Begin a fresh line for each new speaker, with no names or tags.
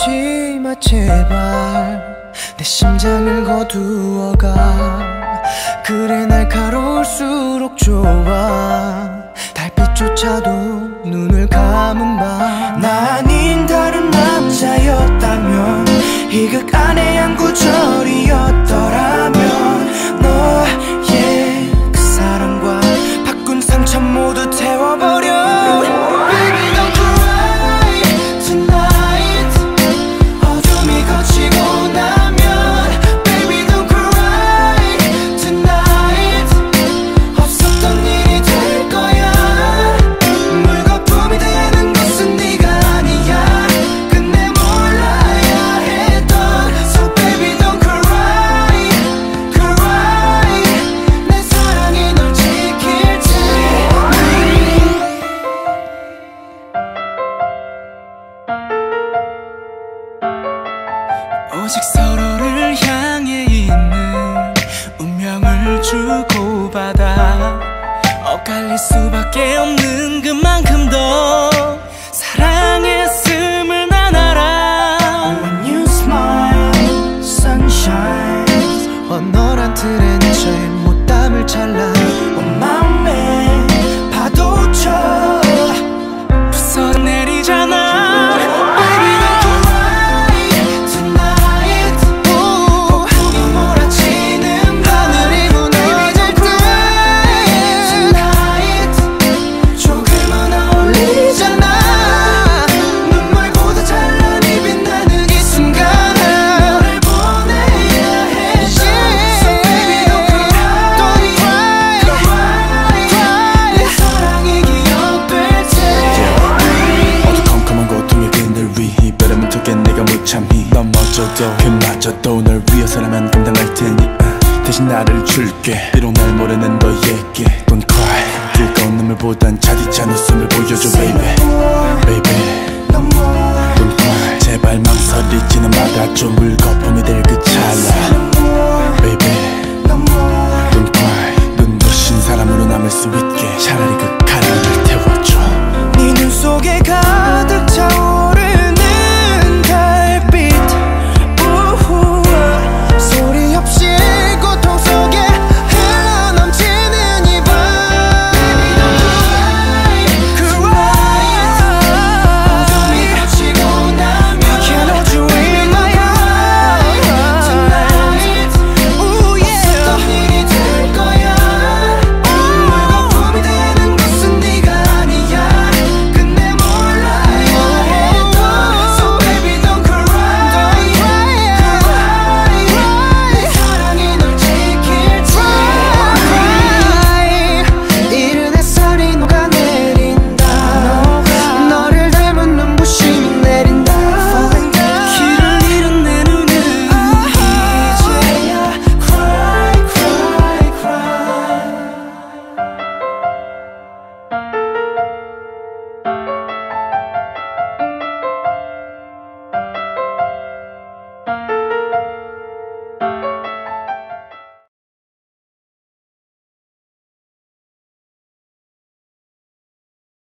울지마 제발 내 심장을 거두어가. 그래 날카로울수록 좋아. 달빛조차도 눈을 감은 밤. 나 아닌 다른 남자였다면 이 극 안에 한 구절이었더라면 너의 그 사랑과 바꾼 상처 모두 태워버려. 오직 서로를 향해 있는 운명을 주고받아 엇갈릴 수밖에 없는 그만큼 더 사랑했음을 난 알아. When you smile, sunshine. 원활한 틀에 처해 못 담을 찰나 온 맘에 파도쳐 부서내리잖아. 넘어져도 그마저도 널 위해서라면 감당할 테니 대신 나를 줄게. 비록 날 모르는 너에게 Don't cry. 뜨거운 눈물보단 차디찬 웃음을 보여줘 baby. Baby Don't cry. 제발 망설이지는 말아줘. 울고